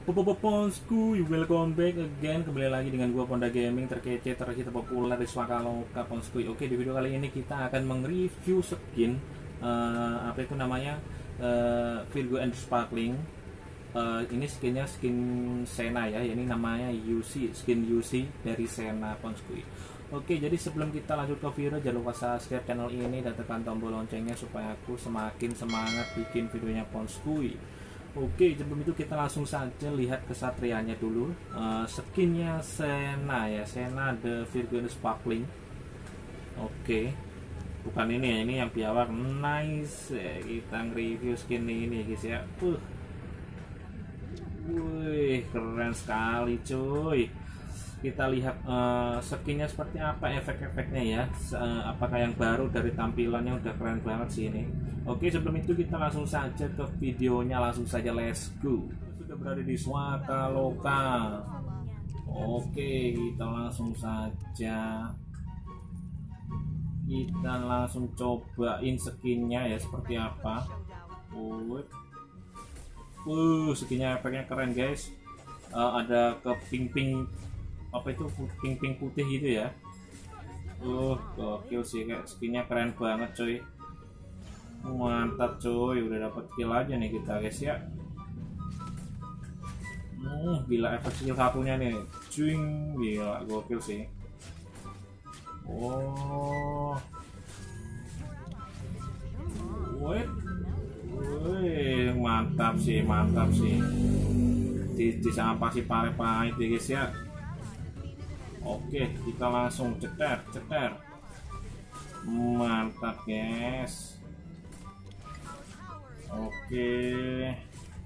Ponsku, welcome back again. Kembali lagi dengan gua Ponda Gaming, terkece, terhit, terpopuler di Swakaloka Ponsku. Oke, di video kali ini kita akan mereview skin apa itu namanya, Virgo and Sparkling. Ini skinnya skin Senna ya. Ini namanya UC, skin UC dari Senna Ponsku. Oke, jadi sebelum kita lanjut ke video, jangan lupa subscribe channel ini dan tekan tombol loncengnya supaya aku semakin semangat bikin videonya Ponsku. Oke, sebelum itu kita langsung saja lihat kesatrianya dulu. Skinnya Senna ya, Senna the Virgo Sparkling. Oke, bukan ini ya, ini yang biawak. Nice ya, kita nge-review skin ini guys ya. Wih, keren sekali cuy. Kita lihat skinnya seperti apa, efek-efeknya ya. Apakah yang baru dari tampilannya udah keren banget sih ini. Oke, sebelum itu kita langsung saja ke videonya, langsung saja let's go. Sudah berada di Swakaloka. Oke, kita langsung saja. Kita langsung cobain skinnya ya seperti apa. Skinnya efeknya keren guys. Ada ke pink-pink, apa itu, pink-pink putih gitu ya. Gokil sih, kayak skinnya keren banget coy. Mantap coy, udah dapat kill aja nih kita guys ya. Gila efek skill satunya nih, cuing, gila gokil sih. Mantap sih, mantap sih. Sama pasti pare-pare guys ya. Oke, kita langsung ceter. Mantap guys. Oke,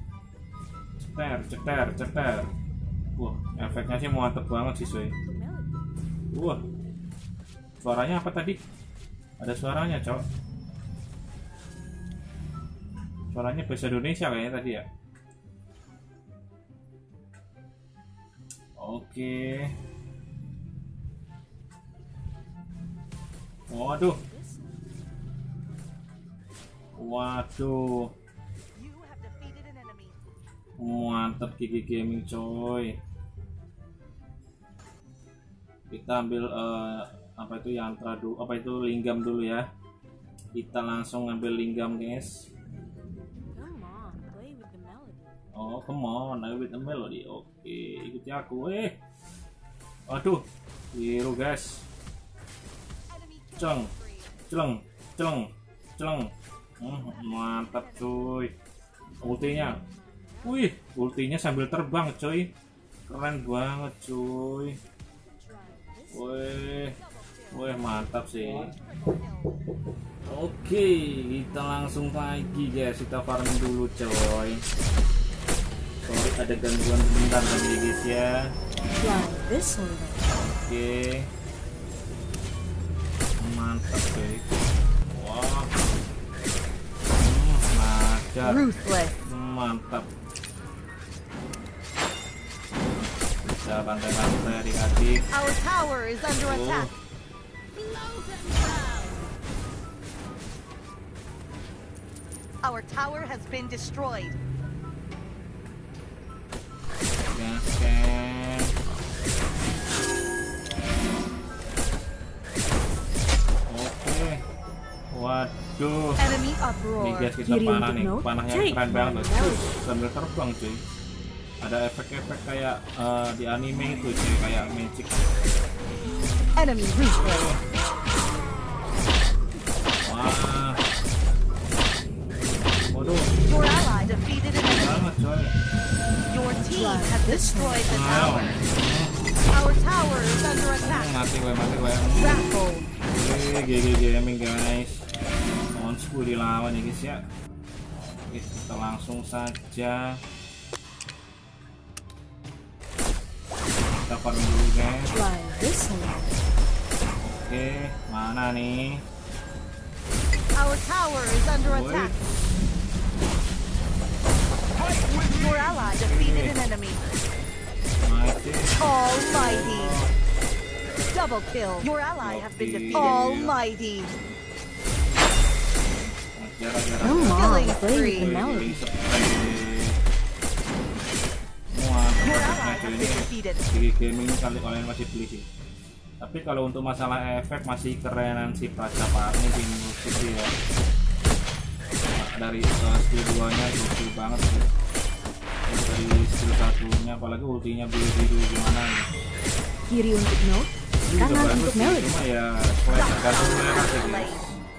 ceter. Wah, efeknya sih mantep banget sih soy. Wah, suaranya apa tadi? Ada suaranya cok. Suaranya bahasa Indonesia kayaknya tadi ya. Oke. Waduh. Mantap Gigi Gaming coy. Kita ambil apa itu yantra dulu, apa itu linggam dulu ya. Kita langsung ngambil linggam guys. Come on, play with the melody. Oke, ikuti aku. Waduh, biru guys. Celeng. Mantap cuy. Ultinya. Ultinya sambil terbang coy. Keren banget cuy. Mantap sih. Oke, kita langsung lagi guys. Kita farming dulu coy. Sorry ada gangguan sebentar tadi guys ya. Oke. Mantap cuy. Wah. Mantap. Bisa bantai-bantai adik-adik. Our tower is under attack. Our tower has been destroyed. Gaskan. Oke. Waduh. Nih guys, kita panah nih. Panahnya keren banget. Sambil terbang cuy. Ada efek-efek kayak di anime itu cuy, kayak magic. Enemy replay. Wah. Waduh. Your ally defeated an enemy. Banget coy. Your team has destroyed the tower. Our tower is under attack. Mati gue. Raffle. Gigi Gaming guys. Ponsku dilawan ya guys ya. Oke, kita langsung saja. Kita farming dulu guys. Oke, mana nih? Our tower is under attack. Your ally defeated an enemy. Almighty. Double kill. Your ally has been defeated. Almighty. Killing spree. has ini been defeated. Gigi Gaming kali kalian masih beli sih. Tapi kalau untuk masalah efek masih kerenan si Prajapatnya sih menurutku sih ya. Dari skill 2 nya gokil banget sih. Dari skill 1 nya apalagi ultinya biru-biru gimana ya. Kiri untuk note, kanan untuk melody. Cuma ya tergantung selera sih guys.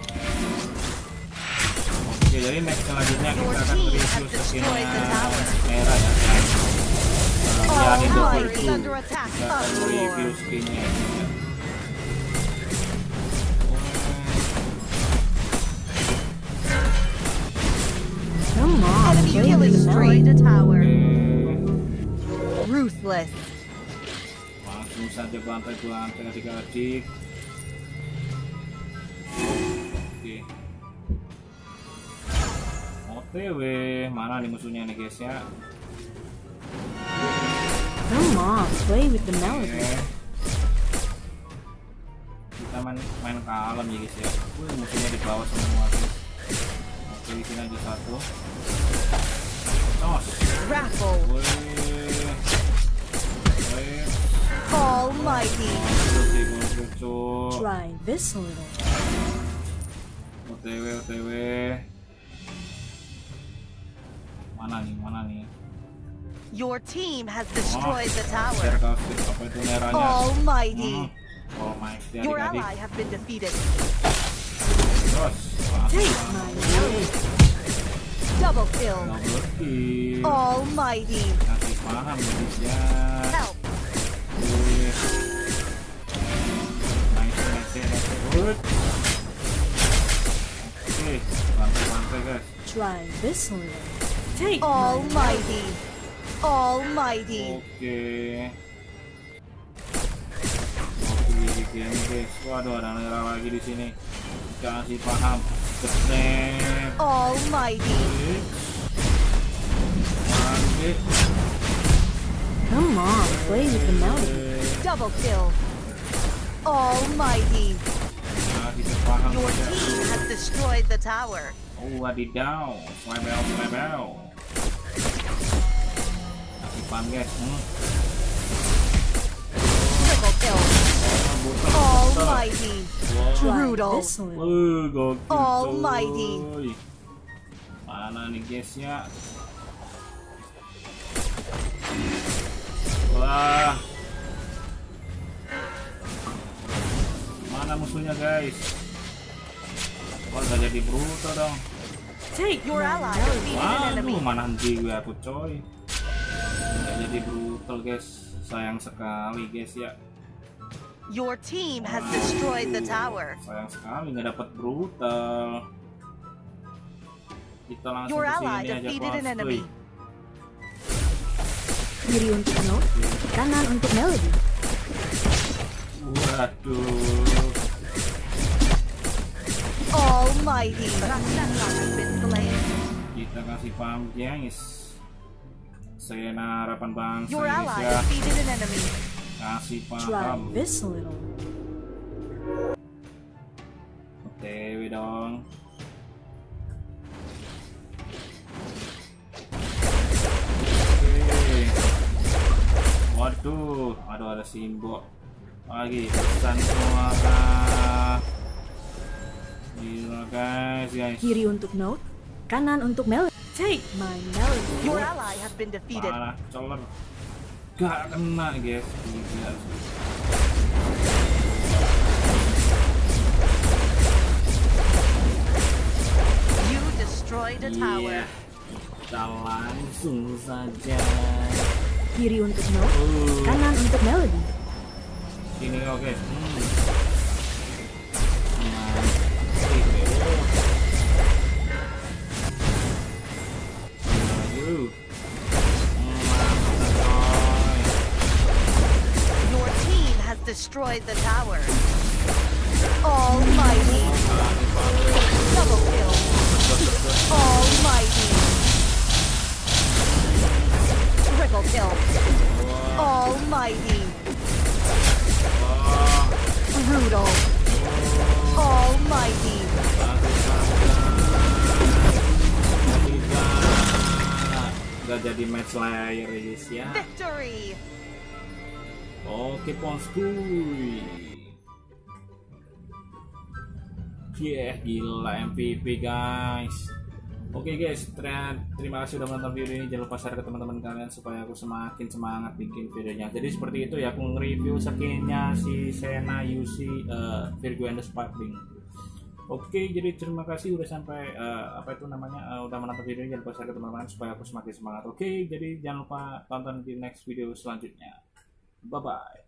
Oke, jadi next selanjutnya kita akan review skinnya merah ya guys. Ya ini Is under attack. kita akan review skinnya ya. Come on, Enemy play kill with the destroyed melody. a tower. Oke. Ruthless. Langsung saja bantai-bantai adik-adik. Oke. OTW, mana nih musuhnya nih guys ya? Come on, play with the melody. Oke. Kita main kalem ya guys ya. Musuhnya di bawah semua guys. Oke, di sini aja satu. Nos. Raffle. Wih. Almighty. Try this a little. OTW. Mana nih? Your team has destroyed the tower. Share kasus apa itu merahnya? Almighty. Almighty Your adik-adik. ally have been defeated. Terus. Take my melody. Double kill. Double kill. Almighty. Kasih paham ya guys ya. Help. Wih. Nice. Good. Oke, bantai guys. Try this a little. Take my Almighty. Almighty. Oke. Oke, gini guys. Waduh, ada merah lagi di sini. Kasih paham. Snap. Almighty. Oke. Come on, play with the melody. Double kill. Almighty. Kasih paham. Your team has destroyed the tower. Oh, wadidaw. Slebel. Kasih paham guys. Triple kill. Almighty. Try Brutal. this a little. Gokil. Almighty. coy. Mana nih guys ya? Wah. Mana musuhnya guys? Wah, gak jadi brutal dong. Take Your my ally melody. defeated an enemy. Waduh, mana henti gue aku coy. Gak jadi brutal guys. Sayang sekali guys ya. Your team has destroyed the tower. Sayang sekali nggak dapat brutal. Kita langsung Your ke ally sini aja defeated an bos. enemy. Kiri untuk note, kanan untuk melody. Waduh. Almighty. Rakshasa has been slain. Kita kasih paham guys. Sena harapan bangsa Your guys ally ya. defeated an enemy. Kasih Try paham. this a little. OTW dong. Oke. Waduh, ada simbol lagi pesan suara. Gila guys. Kiri untuk note, kanan untuk melody. Take my melody. Your ally has been defeated. Parah, color. Gak kena guys. Gila. You destroyed a tower. Iya. Kita langsung saja. Kiri untuk note, kanan untuk melody. Ini oke. Your team has destroyed the tower. Almighty. Double kill. Almighty. Triple kill. Almighty. Brutal. Almighty. Gak jadi match layer guys ya. Victory. Oke Ponskuy. Gila MVP guys. Oke guys, terima kasih udah menonton video ini. Jangan lupa share ke teman-teman kalian supaya aku semakin semangat bikin videonya. Jadi seperti itu ya, aku nge-review skinnya si Senna UC Virgo and the Sparkling. Oke, jadi terima kasih udah sampai udah menonton video ini. Jangan lupa share ke teman-teman supaya aku semakin semangat. Oke, jadi jangan lupa tonton di next video selanjutnya. Bye bye.